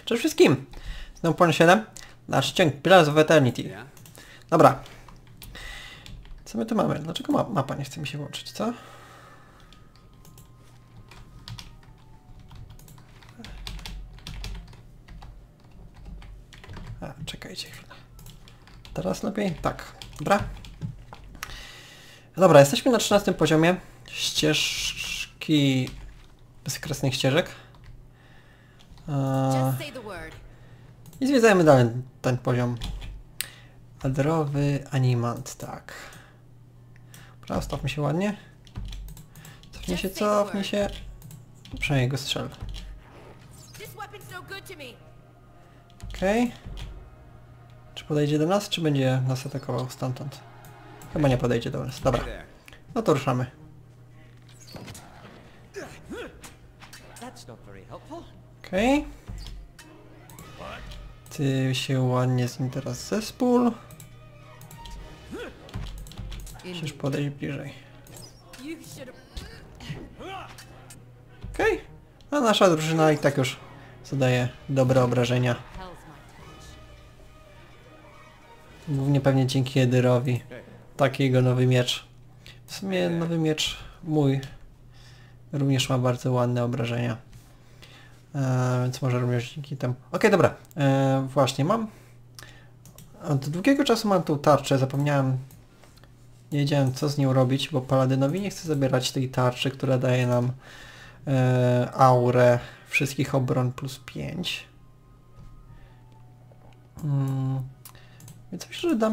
Cześć wszystkim! Znowu Pony 7. Nasz ciąg Pillars of Eternity. Dobra. Co my tu mamy? Dlaczego mapa nie chce mi się włączyć, co? Czekajcie chwilę. Teraz lepiej? Tak. Dobra. Dobra, jesteśmy na 13 poziomie. Ścieżki... bezkresnych ścieżek. I zwiedzajmy dalej ten poziom. Adrowy animant, tak. Dobra, stawmy się ładnie. Cofnij się. Przynajmniej go strzel. Okej. Czy podejdzie do nas, czy będzie nas atakował stamtąd? Chyba nie podejdzie do nas. Dobra. No to ruszamy. Okej. Ty się ładnie z nim teraz zespól. Musisz podejść bliżej. Okej. A nasza drużyna i tak już zadaje dobre obrażenia. Głównie pewnie dzięki Edyrowi. Taki jego nowy miecz. W sumie nowy miecz mój również ma bardzo ładne obrażenia. Więc może również dzięki temu... Okej, dobra. Właśnie mam... Od długiego czasu mam tą tarczę. Zapomniałem... Nie wiedziałem co z nią robić, bo Paladynowi nie chcę zabierać tej tarczy, która daje nam aurę wszystkich obron plus 5. Więc myślę, że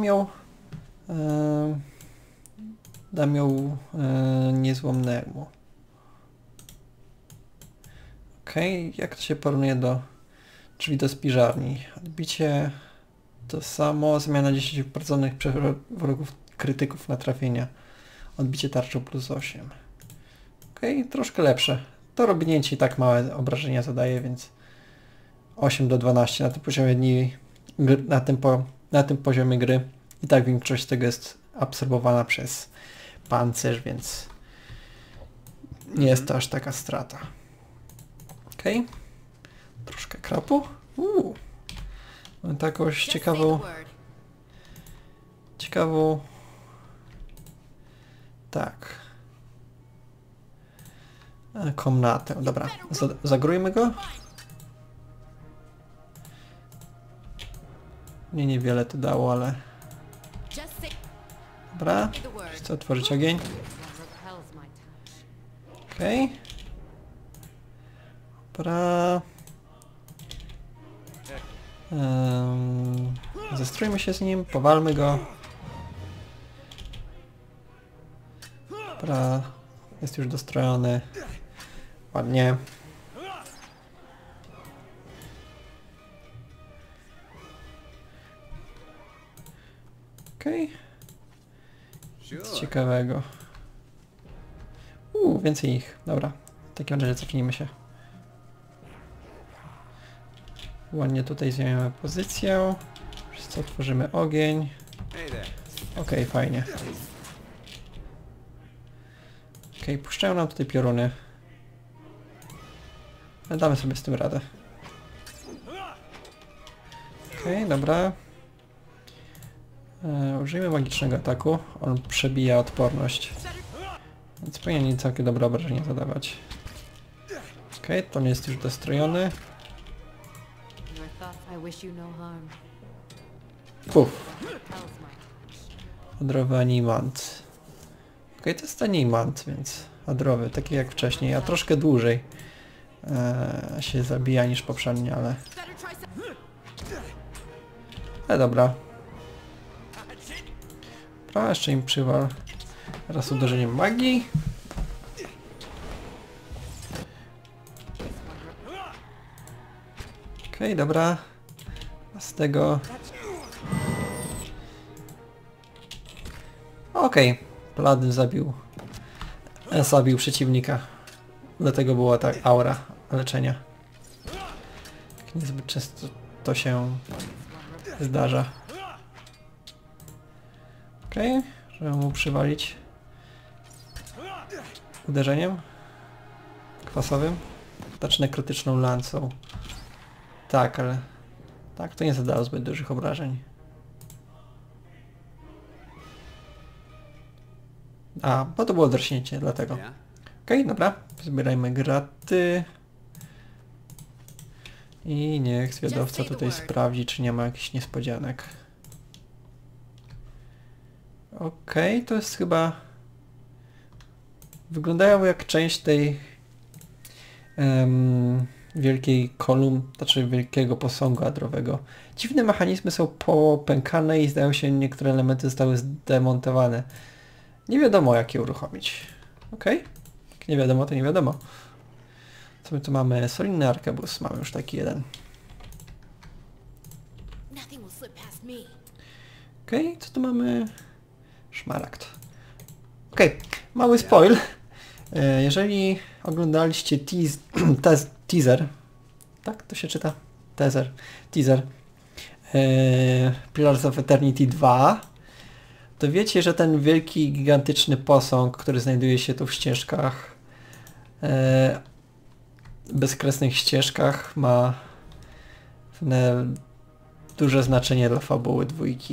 dam ją niezłomnemu. Okej, jak to się porównuje do drzwi do spiżarni? Odbicie to samo, zmiana 10% wrogów krytyków na trafienia. Odbicie tarczą plus 8. Okej, troszkę lepsze. To robnięcie i tak małe obrażenia zadaje, więc 8 do 12 na tym poziomie na tym poziomie gry. I tak większość tego jest absorbowana przez pancerz, więc nie jest to aż taka strata. Okej. Troszkę krapu. Mam taką ciekawą... Tak. Komnatę. Dobra. Zagrójmy go. Mnie niewiele to dało, ale... Dobra. Chcę otworzyć ogień. Okej. Dobra. Zestrójmy się z nim, powalmy go. Dobra. Jest już dostrojony. Ładnie. Okej. Nic ciekawego. Więcej ich. Dobra. W takim razie cofnijmy się. Ładnie tutaj zajmiemy pozycję. Wszyscy otworzymy ogień. Okej, fajnie. Okej, puszczają nam tutaj pioruny. Ale damy sobie z tym radę. Okej, dobra. Użyjmy magicznego ataku. On przebija odporność. Więc powinien całkiem dobre obrażenia zadawać. Okej, to nie jest już dostrojony. Puf. Adrowy animant. Okej, to jest animant, więc adrowy, taki jak wcześniej, a troszkę dłużej się zabija niż poprzednio, ale... dobra. Dobra, jeszcze im przywal. Raz uderzeniem magii. Okej, dobra. A z tego... Okej. Paladyn zabił przeciwnika. Dlatego była ta aura leczenia. Tak niezbyt często to się zdarza. Okej, żeby mu przywalić uderzeniem kwasowym. Zacznę krytyczną lancą. Tak, ale... Tak, to nie zadało zbyt dużych obrażeń. A, bo to było drśnięcie, dlatego. Okej, dobra. Zbierajmy graty. I niech zwiadowca tutaj sprawdzi, czy nie ma jakichś niespodzianek. Okej, to jest chyba... Wyglądają jak część tej... wielkiej znaczy wielkiego posągu adrowego. Dziwne mechanizmy są popękane i zdają się niektóre elementy zostały zdemontowane. Nie wiadomo jak je uruchomić. Okej. Jak nie wiadomo, to nie wiadomo. Co my tu mamy? Solidny arkebus. Mamy już taki jeden. Okej, co tu mamy? Szmaragd. Okej, mały spoil. Jeżeli oglądaliście teaser, tak to się czyta? Teaser. Pillars of Eternity 2, to wiecie, że ten wielki, gigantyczny posąg, który znajduje się tu w ścieżkach, bezkresnych ścieżkach, ma duże znaczenie dla fabuły dwójki.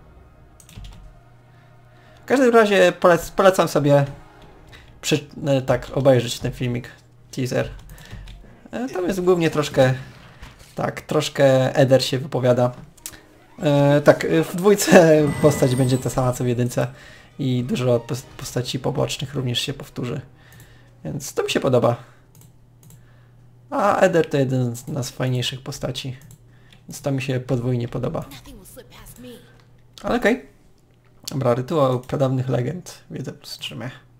W każdym razie polecam sobie tak obejrzeć ten filmik, teaser. Tam jest głównie troszkę Eder się wypowiada. Tak, w dwójce postać będzie ta sama co w jedynce i dużo postaci pobocznych również się powtórzy. Więc to mi się podoba. A Eder to jeden z nas fajniejszych postaci. Więc to mi się podwójnie podoba. Ale okej. Dobra, rytuał pradawnych legend. Wiedzę plus 3.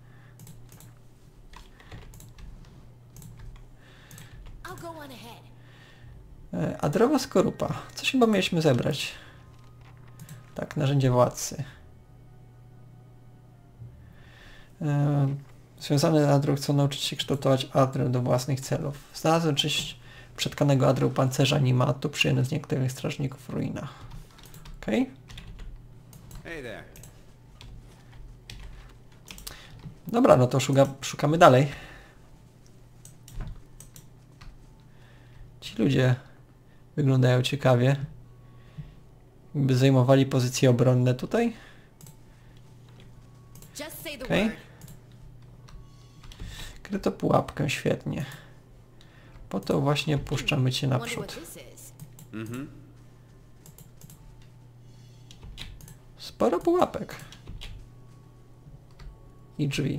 Adrowa skorupa. Coś chyba mieliśmy zebrać. Tak, narzędzie władcy. Związane adro chcą nauczyć się kształtować adrę do własnych celów. Znalazłem część przetkanego adru pancerza animatu przy jednym z niektórych strażników w ruinach. Okej. Dobra, no to szukamy dalej. Ci ludzie wyglądają ciekawie. Jakby zajmowali pozycje obronne tutaj. Okej. Kryto pułapkę, świetnie. Po to właśnie puszczamy cię naprzód. Sporo pułapek. I drzwi.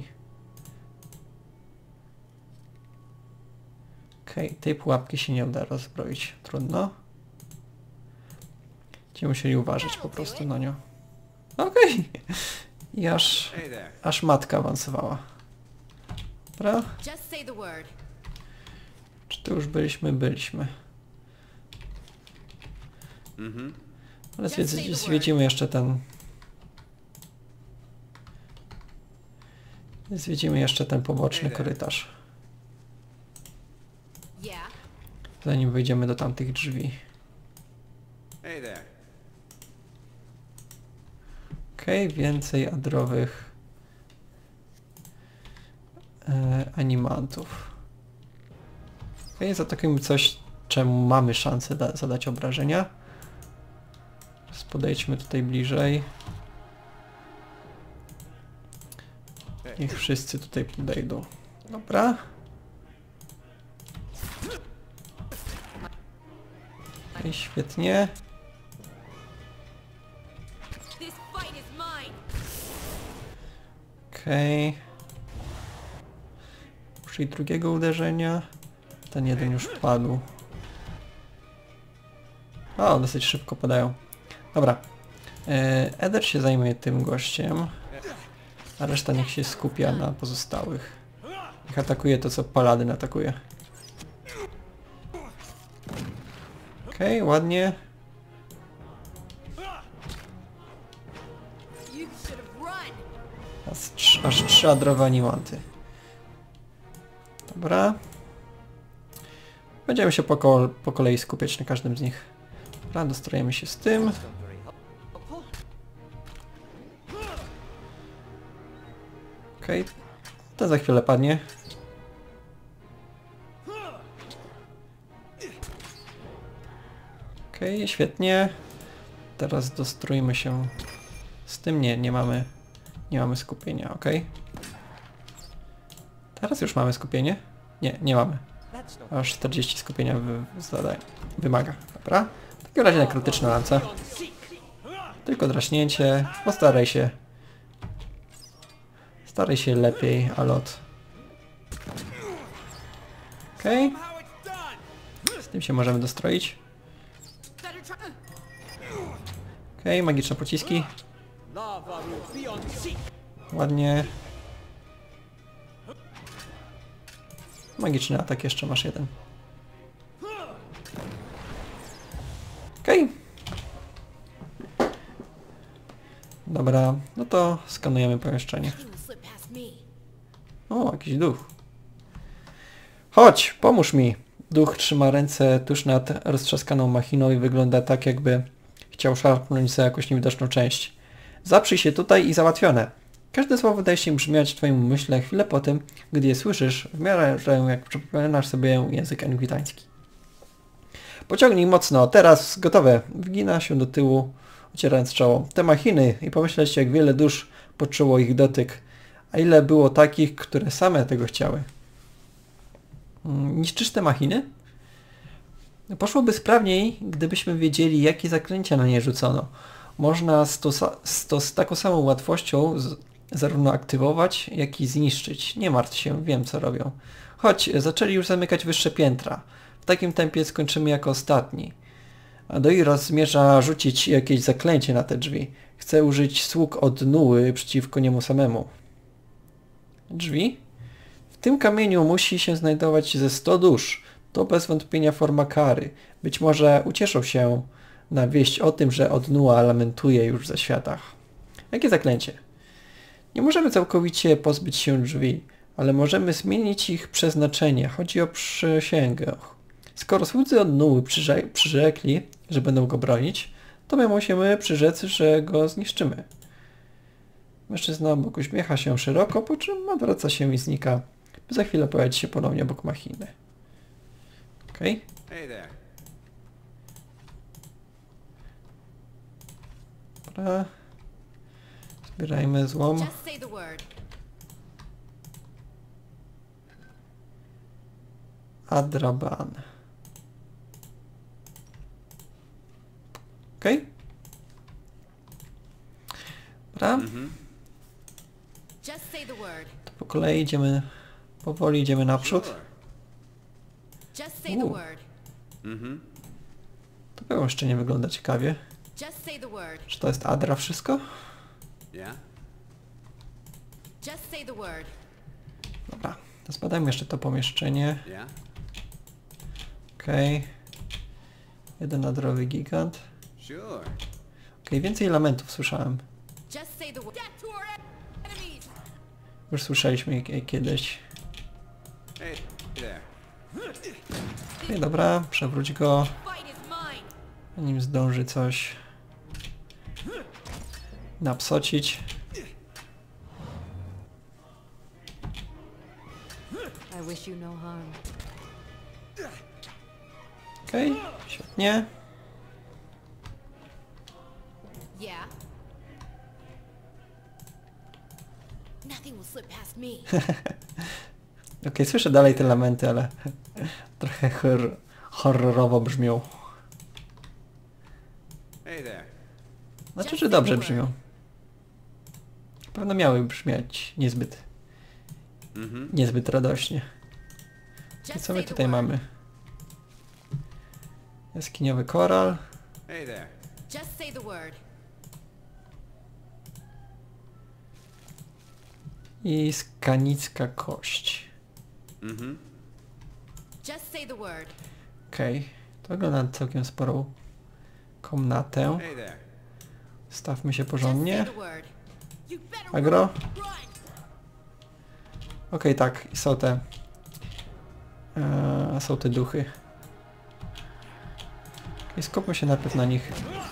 Okej, tej pułapki się nie uda rozbroić. Trudno. Będziemy musieli uważać po prostu na nią. Okej. I aż matka awansowała. Dobra. Czy tu już byliśmy? Byliśmy. Ale zwiedzimy jeszcze ten... Zwiedzimy jeszcze ten poboczny korytarz. Zanim wejdziemy do tamtych drzwi. Okej, więcej adrowych animantów. Okej, zaatakujmy coś, czemu mamy szansę zadać obrażenia. Podejdźmy tutaj bliżej. Niech wszyscy tutaj podejdą. Dobra. Okej, świetnie. Okej. Użyj drugiego uderzenia. Ten jeden już padł. O, dosyć szybko padają. Dobra. Eder się zajmuje tym gościem. A reszta niech się skupia na pozostałych. Niech atakuje to, co Paladyn atakuje. Okej, ładnie. Aż 3 adrowe animanty. Dobra. Będziemy się po kolei skupiać na każdym z nich. Dobra, dostrojemy się z tym. Okej, to za chwilę padnie. Okej, świetnie. Teraz dostrójmy się z tym. Nie mamy skupienia, okej. Teraz już mamy skupienie? Nie mamy. Aż 40 skupienia wymaga. Dobra. W takim razie na krytyczne lance. Tylko draśnięcie. Postaraj się. Staraj się lepiej, Alot. Okej. Z tym się możemy dostroić. Okej, magiczne pociski. Ładnie. Magiczny atak jeszcze masz jeden. Okej. Dobra, no to skanujemy pomieszczenie. O, jakiś duch. Chodź, pomóż mi. Duch trzyma ręce tuż nad roztrzaskaną machiną i wygląda tak, jakby chciał szarpnąć za jakąś niewidoczną część. Zaprzyj się tutaj i załatwione. Każde słowo wydaje się brzmiać w twoim umyśle chwilę po tym, gdy je słyszysz, w miarę jak przypominasz sobie język engwitański. Pociągnij mocno, teraz gotowe. Wgina się do tyłu, ocierając czoło. Te machiny i pomyśleć, jak wiele dusz poczuło ich dotyk, a ile było takich, które same tego chciały. Niszczysz te machiny? Poszłoby sprawniej, gdybyśmy wiedzieli, jakie zaklęcia na nie rzucono. Można z taką samą łatwością zarówno aktywować, jak i zniszczyć. Nie martw się, wiem co robią. Chodź, zaczęli już zamykać wyższe piętra. W takim tempie skończymy jako ostatni. A Doiros zmierza rzucić jakieś zaklęcie na te drzwi. Chce użyć sług od Nuły przeciwko niemu samemu. Drzwi? W tym kamieniu musi się znajdować ze 100 dusz. To bez wątpienia forma kary. Być może ucieszą się na wieść o tym, że Odnua lamentuje już w zaświatach. Jakie zaklęcie? Nie możemy całkowicie pozbyć się drzwi, ale możemy zmienić ich przeznaczenie. Chodzi o przysięgę. Skoro słudzy Odnuły przyrzekli, że będą go bronić, to my musimy przyrzec, że go zniszczymy. Mężczyzna obok uśmiecha się szeroko, po czym odwraca się i znika, by za chwilę pojawić się ponownie obok machiny. Okej. Dobra. Zbierajmy złom. Adraban. Okej. Dobra. To po kolei idziemy, powoli idziemy naprzód. To pomieszczenie wygląda ciekawie. Czy to jest Adra wszystko? Dobra, to zbadajmy jeszcze to pomieszczenie. Okej. Jeden adrowy gigant. Okej, więcej elementów słyszałem. Już słyszeliśmy je kiedyś. Okej, dobra, przewróć go. Nim zdąży coś napsocić. Okej, świetnie. Okej, słyszę dalej te lamenty, ale trochę horrorowo brzmią. Znaczy, że dobrze brzmią. Na pewno miały brzmieć niezbyt radośnie. I co my tutaj mamy? Jaskiniowy koral. I skanicka kość. Okej, to wygląda na całkiem sporą komnatę. Stawmy się porządnie. Agro. Okej, tak, i są te duchy. I skupmy się najpierw na nich.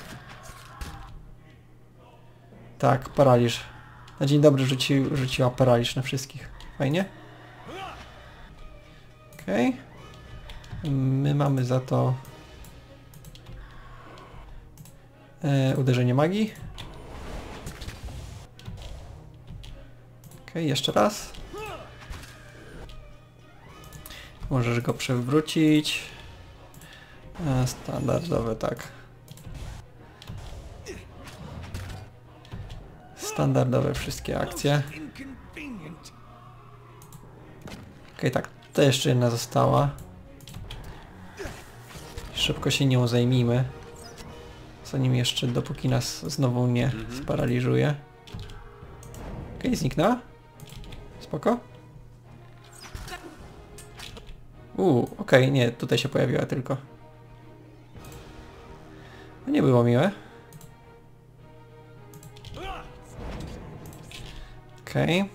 Tak, paraliż. Na dzień dobry rzuciła paraliż na wszystkich. Fajnie. Okej. My mamy za to Uderzenie magii. Okej, jeszcze raz. Możesz go przewrócić. Standardowe, tak. Standardowe wszystkie akcje. Okej, tak. To jeszcze jedna została. Szybko się nią zajmijmy. Zanim jeszcze, dopóki nas znowu nie sparaliżuje. Okej, zniknęła. Spoko. Okej, nie, tutaj się pojawiła tylko. No nie było miłe. Okej.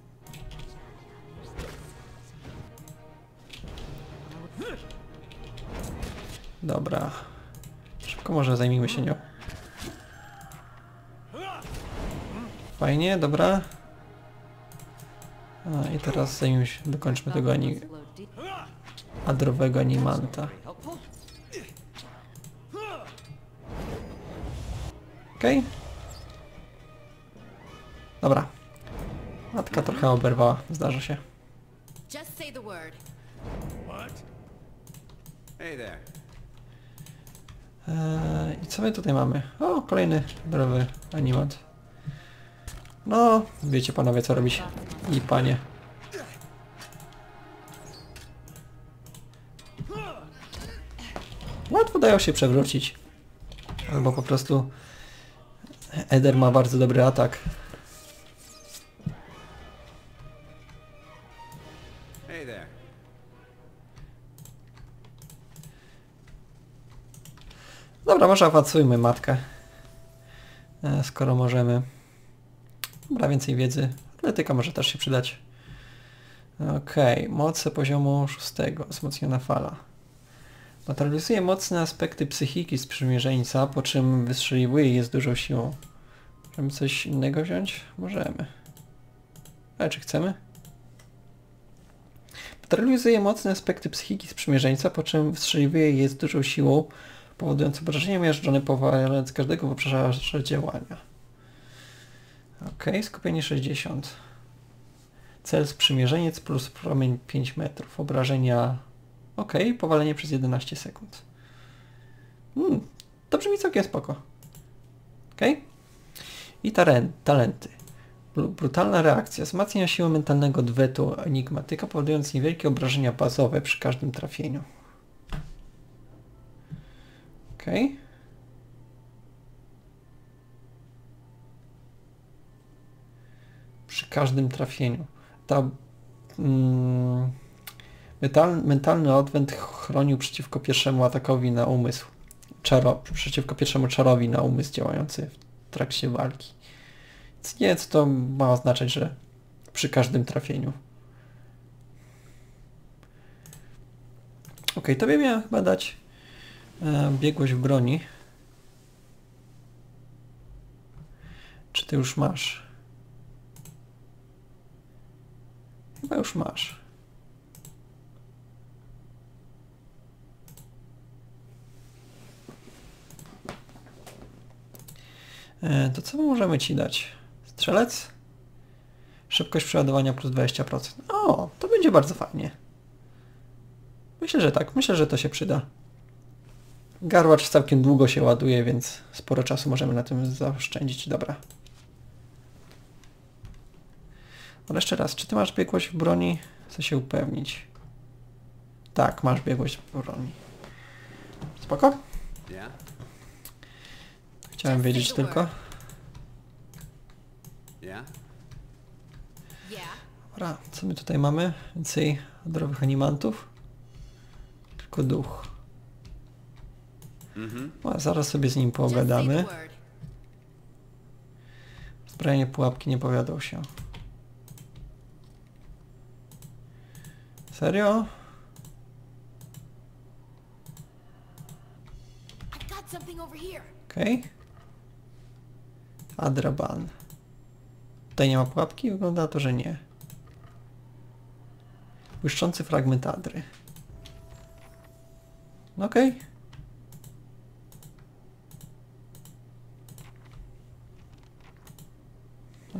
Dobra. Szybko może zajmijmy się nią. Fajnie, dobra. I teraz zajmijmy się, dokończmy tego adrowego animanta. Okej. Dobra. Matka trochę oberwała, zdarza się. Just say the word. What? Hey there. I co my tutaj mamy? O, kolejny adrowy animat. No, wiecie panowie co robić. I panie. Łatwo dają się przewrócić. Albo po prostu Eder ma bardzo dobry atak. Hey there. Dobra, może awansujmy matkę. Skoro możemy. Dobra, więcej wiedzy. Atletyka może też się przydać. Okej, moce poziomu 6. Wzmocniona fala. Neutralizuje mocne aspekty psychiki sprzymierzeńca, po czym wystrzeliwuje je z dużą siłą. Możemy coś innego wziąć? Możemy. Ale czy chcemy? Neutralizuje mocne aspekty psychiki sprzymierzeńca, po czym wystrzeliwuje je z dużą siłą, powodując obrażenia miażdżone, powalając każdego w obszarze działania. Okej, skupienie 60. Cel sprzymierzeniec plus promień 5 metrów. Obrażenia... Okej, powalenie przez 11 sekund. To brzmi całkiem spoko. Okej. I talenty. Brutalna reakcja. Wzmacnia siłę mentalnego odwetu enigmatyka, powodując niewielkie obrażenia bazowe przy każdym trafieniu. Okej. Przy każdym trafieniu. Ta... mentalny odwet chronił przeciwko pierwszemu atakowi na umysł. Przeciwko pierwszemu czarowi na umysł działający w trakcie walki. Więc nie, co to ma oznaczać, że przy każdym trafieniu. Okej, tobie miałem chyba dać biegłość w broni. Czy ty już masz? Chyba już masz. To co możemy ci dać? Strzelec? Szybkość przeładowania plus 20%. O, to będzie bardzo fajnie. Myślę, że tak. Myślę, że to się przyda. Garłacz całkiem długo się ładuje, więc sporo czasu możemy na tym zaoszczędzić. Dobra. Ale jeszcze raz, czy ty masz biegłość w broni? Chcę się upewnić. Tak, masz biegłość w broni. Spoko? Yeah. Chciałem wiedzieć tylko. Yeah. Yeah. Dobra, co my tutaj mamy? Więcej odrowych animantów? Tylko duch. A zaraz sobie z nim Just say the pogadamy. word. Zbrojenie pułapki nie powiadał się. Serio? I got something over here. Okej. Adraban. Tutaj nie ma pułapki? Wygląda na to, że nie. Błyszczący fragment Adry. No okej.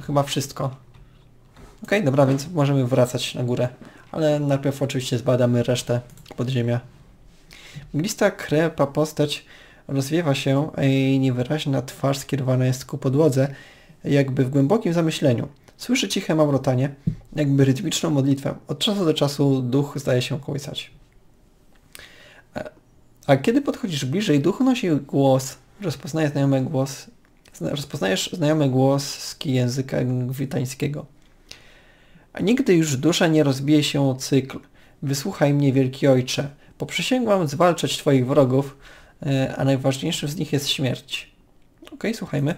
chyba wszystko. Okej, dobra, więc możemy wracać na górę. Ale najpierw oczywiście zbadamy resztę podziemia. Mglista krepa postać rozwiewa się, a jej niewyraźna twarz skierowana jest ku podłodze, jakby w głębokim zamyśleniu. Słyszy ciche mamrotanie, jakby rytmiczną modlitwę. Od czasu do czasu duch zdaje się kołysać. A kiedy podchodzisz bliżej, duch unosi głos, rozpoznajesz znajomy głos języka gwitańskiego. A nigdy już dusza nie rozbije się o cykl. Wysłuchaj mnie, wielki ojcze. Poprzysięgłam zwalczać twoich wrogów, a najważniejszym z nich jest śmierć. Okej, słuchajmy.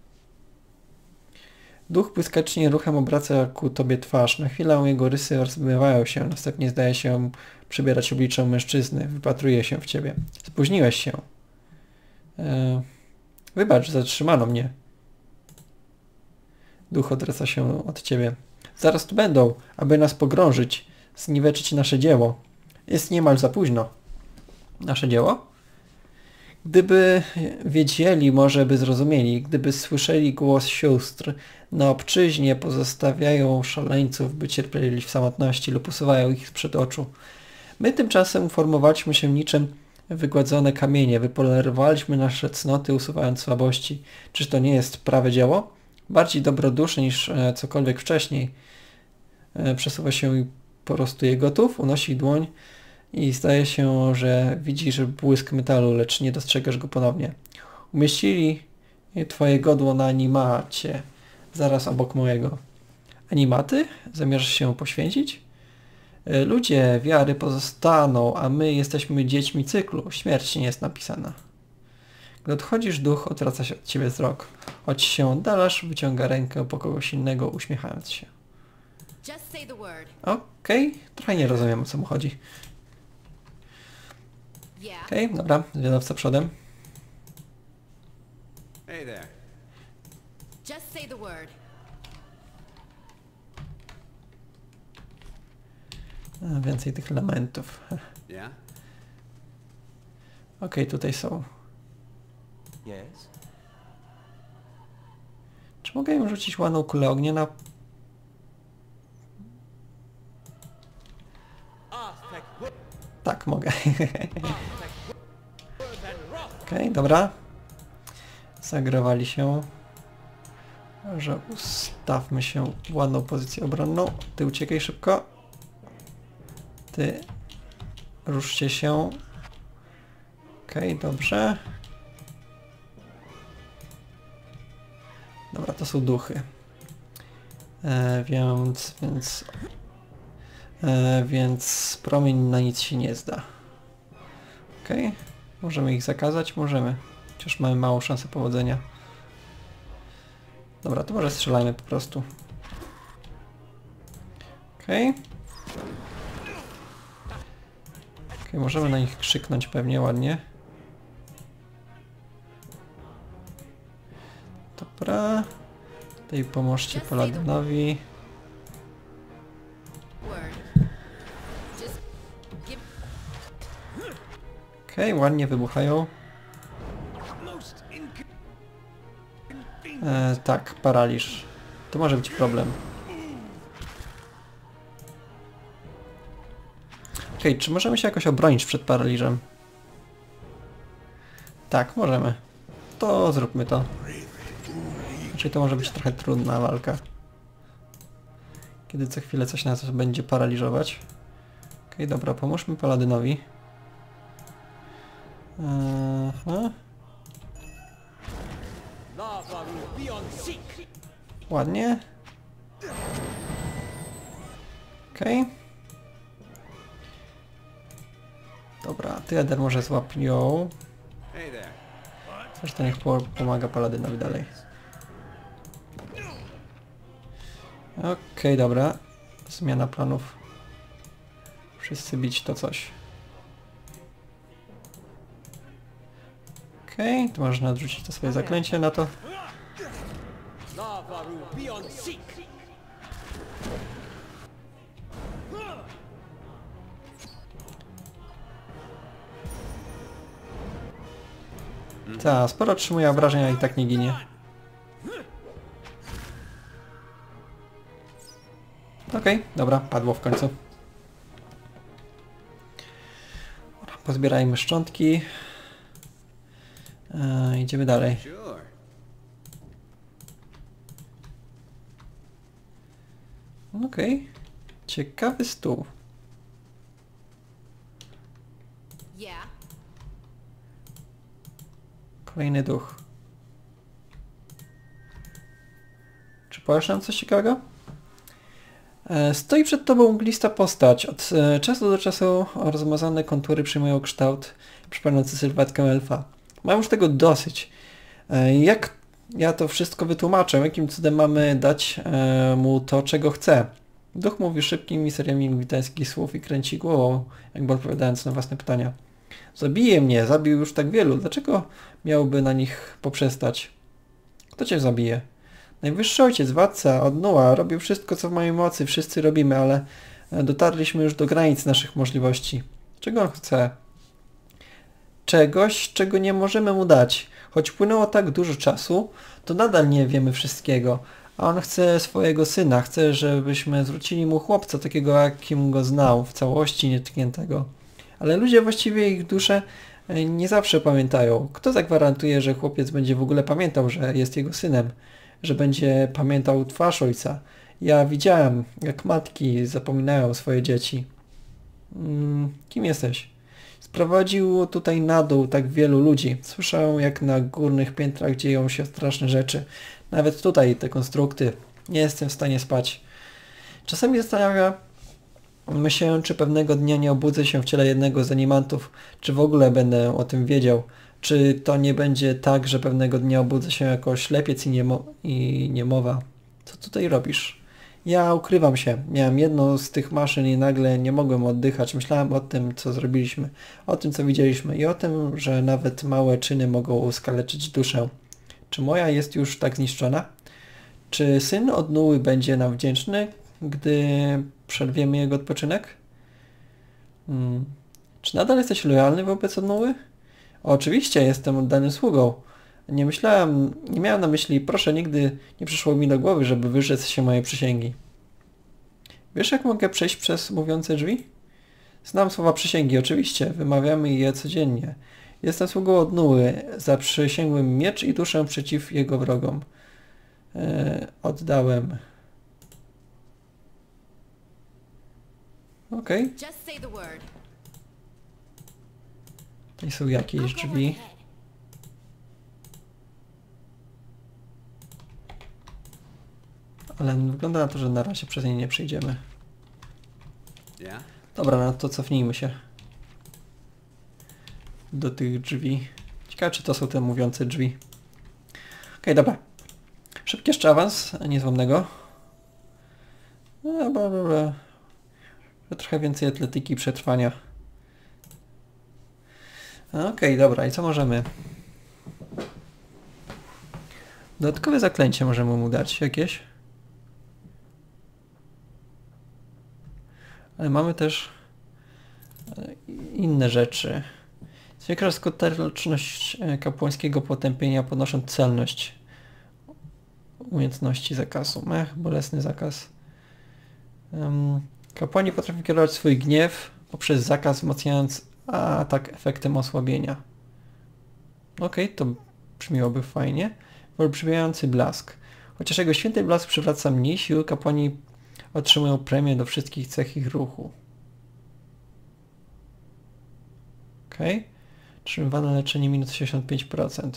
Duch błyskacznie ruchem obraca ku tobie twarz. Na chwilę jego rysy rozmywają się, następnie zdaje się przybierać oblicze mężczyzny. Wypatruje się w ciebie. Spóźniłeś się. Wybacz, zatrzymano mnie. Duch odwraca się od ciebie. Zaraz tu będą, aby nas pogrążyć, zniweczyć nasze dzieło. Jest niemal za późno. Nasze dzieło? Gdyby wiedzieli, może by zrozumieli. Gdyby słyszeli głos sióstr na obczyźnie, pozostawiają szaleńców, by cierpieli w samotności lub usuwają ich sprzed oczu. My tymczasem uformowaliśmy się niczym wygładzone kamienie, wypolerowaliśmy nasze cnoty, usuwając słabości. Czyż to nie jest prawe dzieło? Bardziej dobroduszne niż cokolwiek wcześniej. Przesuwa się i porostuje gotów, unosi dłoń i zdaje się, że widzisz błysk metalu, lecz nie dostrzegasz go ponownie. Umieścili twoje godło na animacie, zaraz obok mojego. Animaty? Zamierzasz się poświęcić? Ludzie wiary pozostaną, a my jesteśmy dziećmi cyklu. Śmierć nie jest napisana. Gdy odchodzisz, duch odwraca się od ciebie wzrok. Choć się oddalasz, wyciąga rękę po kogoś innego, uśmiechając się. Okej, trochę nie rozumiem, o co mu chodzi. Okej, dobra, zwiadowca przodem. Hey there. Just say the word. Więcej tych elementów. Yeah? Okej, tutaj są. Yes. Czy mogę im rzucić ładną kulę ognia na... Tak, mogę. Okej, dobra. Zagrywali się. Że ustawmy się w ładną pozycję obronną. Ty uciekaj szybko. Ty ruszcie się. Okej, dobrze. Dobra, to są duchy. Więc promień na nic się nie zda. Okej. Możemy ich zakazać? Możemy. Chociaż mamy małą szansę powodzenia. Dobra, to może strzelajmy po prostu. Okej. Okej, możemy na nich krzyknąć pewnie ładnie. Dobra. Tutaj pomóżcie Paladynowi. Okej, ładnie wybuchają. Tak, paraliż. To może być problem. Okej, czy możemy się jakoś obronić przed paraliżem? Tak, możemy. To zróbmy to. Znaczy to może być trochę trudna walka. Kiedy co chwilę coś nas będzie paraliżować. Okej, dobra, pomóżmy Paladynowi. Ładnie. Okej. Dobra, ty Eder może złap ją. Zresztą niech pomaga Paladynowi dalej. Okej, dobra. Zmiana planów. Wszyscy bić to coś. Okej, to można odrzucić to swoje zaklęcie na to. Ta, sporo otrzymuje obrażeń, a i tak nie ginie. Okej, dobra, padło w końcu. Dobra, pozbierajmy szczątki. Idziemy dalej. Sure. Okej. Ciekawy stół. Yeah. Kolejny duch. Czy powiesz nam coś ciekawego? Stoi przed tobą mglista postać. Od czasu do czasu rozmazane kontury przyjmują kształt przypominający sylwetkę elfa. Mam już tego dosyć. Jak ja to wszystko wytłumaczę? Jakim cudem mamy dać mu to, czego chce? Duch mówi szybkimi seriami witańskich słów i kręci głową, jakby odpowiadając na własne pytania. Zabije mnie, zabił już tak wielu. Dlaczego miałby na nich poprzestać? Kto cię zabije? Najwyższy ojciec, władca, od Nuła, robił wszystko co w mojej mocy, wszyscy robimy, ale dotarliśmy już do granic naszych możliwości. Czego on chce? Czegoś, czego nie możemy mu dać. Choć płynęło tak dużo czasu, to nadal nie wiemy wszystkiego. A on chce swojego syna, chce, żebyśmy zwrócili mu chłopca, takiego jakim go znał, w całości nietkniętego. Ale ludzie, właściwie ich dusze, nie zawsze pamiętają. Kto zagwarantuje, że chłopiec będzie w ogóle pamiętał, że jest jego synem? Że będzie pamiętał twarz ojca? Ja widziałem, jak matki zapominają swoje dzieci. Kim jesteś? Sprowadził tutaj na dół tak wielu ludzi. Słyszę, jak na górnych piętrach dzieją się straszne rzeczy. Nawet tutaj te konstrukty. Nie jestem w stanie spać. Czasami zastanawiam się, czy pewnego dnia nie obudzę się w ciele jednego z animantów, czy w ogóle będę o tym wiedział. Czy to nie będzie tak, że pewnego dnia obudzę się jako ślepiec i niemowa. Co tutaj robisz? Ja ukrywam się. Miałem jedną z tych maszyn i nagle nie mogłem oddychać. Myślałem o tym, co zrobiliśmy, o tym, co widzieliśmy i o tym, że nawet małe czyny mogą skaleczyć duszę. Czy moja jest już tak zniszczona? Czy syn od Nuły będzie nam wdzięczny, gdy przerwiemy jego odpoczynek? Czy nadal jesteś lojalny wobec Nuły? Oczywiście, jestem oddanym sługą. Nie miałem na myśli, proszę, nigdy nie przyszło mi do głowy, żeby wyrzec się mojej przysięgi. Wiesz, jak mogę przejść przez mówiące drzwi? Znam słowa przysięgi, oczywiście, wymawiamy je codziennie. Jestem sługą od Nuły, zaprzysięgłem miecz i duszę przeciw jego wrogom. Oddałem. Okej. Just say the word. Tutaj są jakieś drzwi. Ale wygląda na to, że na razie przez nie nie przejdziemy. Yeah? Dobra, no to cofnijmy się do tych drzwi. Ciekawe, czy to są te mówiące drzwi. Okej, dobra. Szybki jeszcze awans, niezłomnego. Trochę więcej atletyki i przetrwania. Okej, dobra, i co możemy? Dodatkowe zaklęcie możemy mu dać jakieś. Ale mamy też inne rzeczy. Zwiększa skuteczność kapłańskiego potępienia, podnosząc celność umiejętności zakazu. Bolesny zakaz. Kapłani potrafią kierować swój gniew poprzez zakaz, wzmacniając atak efektem osłabienia. Okej, to brzmiłoby fajnie. Olbrzymiający blask. Chociaż jego święty blask przywraca mniej siły, kapłani otrzymują premię do wszystkich cech ich ruchu. Okej. Otrzymywane leczenie minus 65%.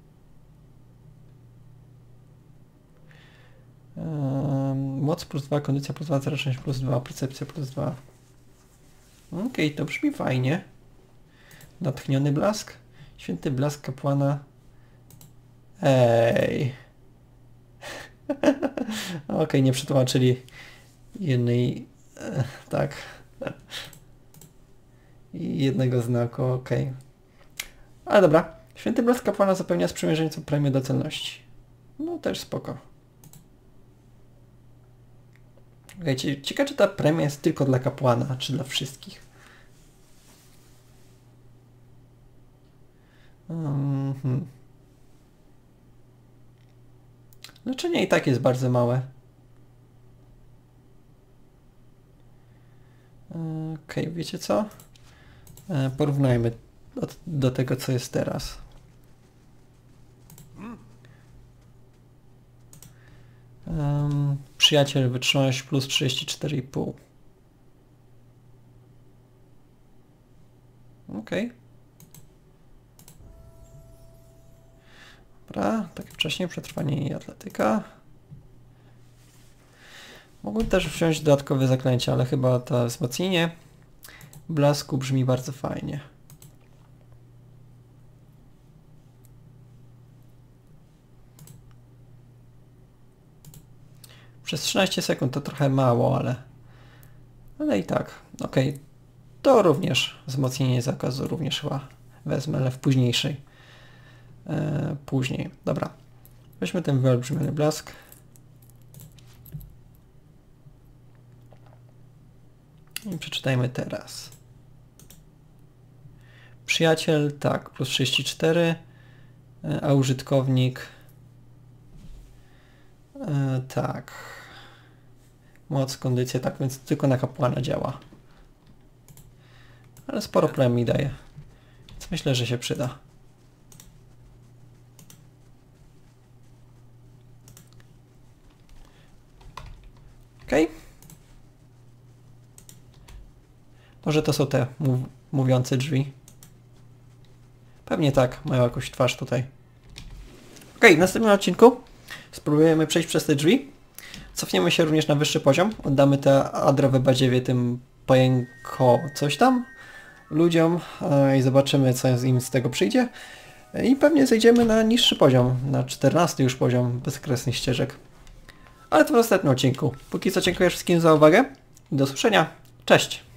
Moc plus 2, kondycja plus 2, zręczność plus 2, percepcja plus 2. Okej, to brzmi fajnie. Natchniony blask. Święty blask kapłana. Ej. Okej, nie przetłumaczyli jednej... tak. I jednego znaku, okej. Ale dobra. Święty blask kapłana zapewnia sprzymierzeńcom premię do celności. No też spoko. Okej, ciekawe, czy ta premia jest tylko dla kapłana, czy dla wszystkich. Leczenie i tak jest bardzo małe. Okej, wiecie co? Porównajmy do tego, co jest teraz. Przyjaciel, wytrzymałość plus 34,5. Okej. Dobra, tak jak wcześniej, przetrwanie i atletyka. Mogłem też wziąć dodatkowe zaklęcia, ale chyba to wzmocnienie blasku brzmi bardzo fajnie. Przez 13 sekund to trochę mało, ale i tak. Okej. To również wzmocnienie zakazu również chyba wezmę, ale w późniejszej. Później. Dobra. Weźmy ten wyolbrzymiony blask. I przeczytajmy teraz. Przyjaciel, tak, plus 34, a użytkownik, tak, moc, kondycja, tak, więc tylko na kapłana działa. Ale sporo premii daje, więc myślę, że się przyda. Okej. Może to są te mówiące drzwi. Pewnie tak, mają jakąś twarz tutaj. Okej, w następnym odcinku spróbujemy przejść przez te drzwi. Cofniemy się również na wyższy poziom. Oddamy te adrowe badziewie tym pajęko coś tam ludziom i zobaczymy, co im z tego przyjdzie. I pewnie zejdziemy na niższy poziom, na 14 już poziom bezkresnych ścieżek. Ale to w następnym odcinku. Póki co dziękuję wszystkim za uwagę. Do usłyszenia. Cześć!